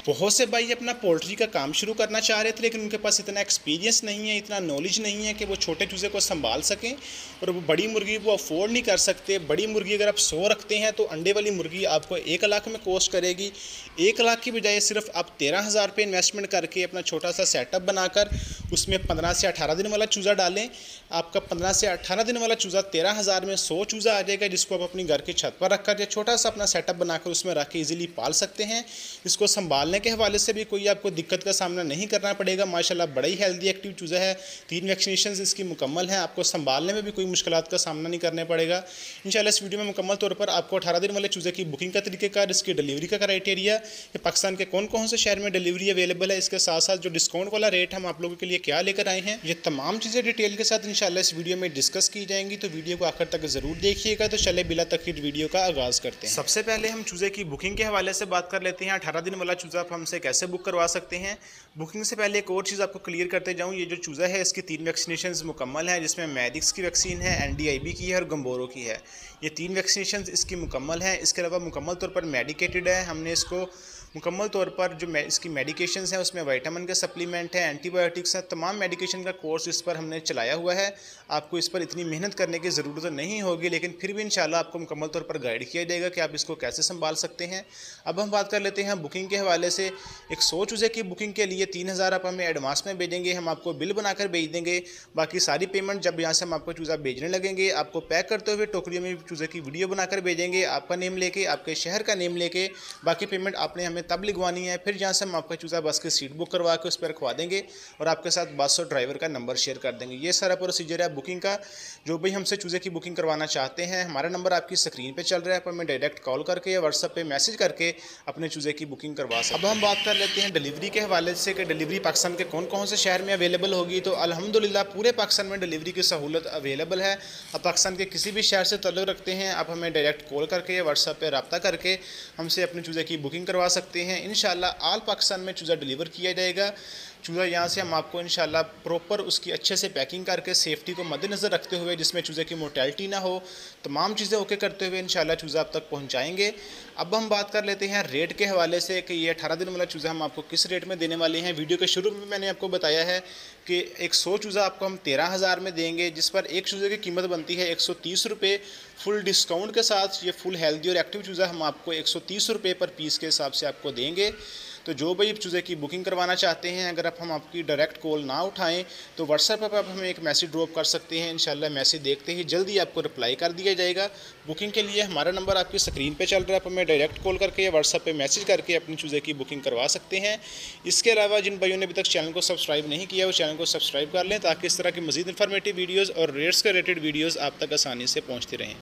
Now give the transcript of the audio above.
बहुत से भाई अपना पोल्ट्री का काम शुरू करना चाह रहे थे, लेकिन उनके पास इतना एक्सपीरियंस नहीं है, इतना नॉलेज नहीं है कि वो छोटे चूज़े को संभाल सकें। और वो बड़ी मुर्गी वो अफोर्ड नहीं कर सकते। बड़ी मुर्गी अगर आप 100 रखते हैं तो अंडे वाली मुर्गी आपको 1 लाख में कॉस्ट करेगी। 1 लाख की बजाय सिर्फ आप 13,000 रुपये इन्वेस्टमेंट करके अपना छोटा सा सेटअप बनाकर उसमें 15 से 18 दिन वाला चूज़ा डालें। आपका 15 से 18 दिन वाला चूज़ा 13,000 में 100 चूज़ा आ जाएगा, जिसको आप अपनी घर की छत पर रखकर या छोटा सा अपना सेटअप बनाकर उसमें रख के ईजिली पाल सकते हैं। इसको संभालने के हवाले से भी कोई आपको दिक्कत का सामना नहीं करना पड़ेगा। माशाल्लाह बड़ा ही हेल्दी एक्टिव चूज़ा है। 3 वैक्सीनेशन इसकी मुकम्मल हैं। आपको संभालने में भी कोई मुश्किलात का सामना नहीं करना पड़ेगा। इंशाल्लाह इस वीडियो में मुकम्मल तौर पर आपको 18 दिन वाले चूज़े की बुकिंग का तरीक़ेकार, इसकी डिलीवरी का क्राइटेरिया, कि पाकिस्तान के कौन कौन से शहर में डिलीवरी अवेलेबल है, इसके साथ साथ जो डिस्काउंट वाला रेट हम आप लोगों के लिए क्या लेकर आए हैं, ये तमाम चीज़ें डिटेल के साथ इंशाल्लाह इस वीडियो में डिस्कस की जाएंगी। तो वीडियो को आखिर तक ज़रूर देखिएगा। तो चले बिला तखीर वीडियो का आगाज़ करते हैं। सबसे पहले हम चूज़े की बुकिंग के हवाले से बात कर लेते हैं। 18 दिन वाला चूज़ा आप हमसे कैसे बुक करवा सकते हैं। बुकिंग से पहले एक और चीज़ आपको क्लियर करते जाऊँ, ये जो चूज़ा है इसकी 3 वैक्सीनेशन मुकम्मल हैं, जिसमें मैडिक्स की वैक्सीन है, NDIB की है और गम्बोरो की है। ये 3 वैक्सीनेशन इसकी मुकम्मल हैं। इसके अलावा मुकम्मल तौर पर मेडिकेटेड है। हमने इसको मुकम्मल तौर पर जो इसकी मेडिकेशंस हैं उसमें विटामिन के सप्लीमेंट हैं, एंटीबायोटिक्स हैं, तमाम मेडिकेशन का कोर्स इस पर हमने चलाया हुआ है। आपको इस पर इतनी मेहनत करने की ज़रूरत नहीं होगी, लेकिन फिर भी इंशाल्लाह आपको मुकम्मल तौर पर गाइड किया जाएगा कि आप इसको कैसे संभाल सकते हैं। अब हम बात कर लेते हैं बुकिंग के हवाले से। एक 100 चूज़े की बुकिंग के लिए 3,000 आप हमें एडवांस में भेजेंगे, हम आपको बिल बनाकर भेज देंगे। बाकी सारी पेमेंट जब यहाँ से हम आपको चूज़ा भेजने लगेंगे, आपको पैक करते हुए टोकरियों में चूज़े की वीडियो बनाकर भेजेंगे, आपका नेम लेके, आपके शहर का नेम लेके। बाकी पेमेंट आपने हमें तब लिखवानी है, फिर जहाँ से हम आपका चूज़ा बस की सीट बुक करवा के उस पर रखवा देंगे और आपके साथ बस और ड्राइवर का नंबर शेयर कर देंगे। ये सारा प्रोसीजर है बुकिंग का। जो भी हमसे चूज़े की बुकिंग करवाना चाहते हैं, हमारा नंबर आपकी स्क्रीन पे चल रहा है, आप हमें डायरेक्ट कॉल करके या व्हाट्सएप पे मैसेज करके अपने चूज़े की बुकिंग करवा सकते हैं। अब हम बात कर लेते हैं डिलीवरी के हवाले से कि डिलीवरी पाकिस्तान के कौन कौन से शहर में अवेलेबल होगी। तो अल्हम्दुलिल्लाह पूरे पाकिस्तान में डिलीवरी की सहूलत अवेलेबल है। आप पाकिस्तान के किसी भी शहर से ताल्लुक़ रखते हैं, आप हमें डायरेक्ट कॉल करके या व्हाट्सएप पर रब्ता करके हमसे अपने चूज़े की बुकिंग करवा सकते हैं। इंशाल्लाह ऑल पाकिस्तान में चूज़ा डिलीवर किया जाएगा। चूज़ा यहाँ से हम आपको इंशाल्लाह प्रॉपर उसकी अच्छे से पैकिंग करके सेफ्टी को मद्देनज़र रखते हुए, जिसमें चूज़े की मोर्टेलिटी ना हो, तमाम चीज़ें ओके करते हुए इंशाल्लाह चूज़ा आप तक पहुँचाएँगे। अब हम बात कर लेते हैं रेट के हवाले से कि ये 18 दिन वाला चूज़ा हम आपको किस रेट में देने वाले हैं। वीडियो के शुरू में मैंने आपको बताया है कि एक 100 चूज़ा आपको हम 13,000 में देंगे, जिस पर एक चूज़े की कीमत बनती है 130 रुपये। फुल डिस्काउंट के साथ ये फुल हेल्दी और एक्टिव चूज़ा हम आपको 130 रुपये पर पीस के हिसाब से आपको देंगे। तो जो भाई चूज़े की बुकिंग करवाना चाहते हैं, अगर आप हम आपकी डायरेक्ट कॉल ना उठाएं तो व्हाट्सएप पर आप हमें एक मैसेज ड्रॉप कर सकते हैं। इंशाल्लाह मैसेज देखते ही जल्दी आपको रिप्लाई कर दिया जाएगा। बुकिंग के लिए हमारा नंबर आपकी स्क्रीन पे चल रहा है, आप हमें डायरेक्ट कॉल करके या व्हाट्सएप पे मैसेज करके अपनी चूज़े की बुकिंग करवा सकते हैं। इसके अलावा जिन भाइयों ने अभी तक चैनल को सब्सक्राइब नहीं किया, वो चैनल को सब्सक्राइब कर लें ताकि इस तरह की मज़ीद इन्फॉर्मेटिव वीडियोज़ और रेट्स के रिलेटेड वीडियोज़ आप तक आसानी से पहुँचती रहें।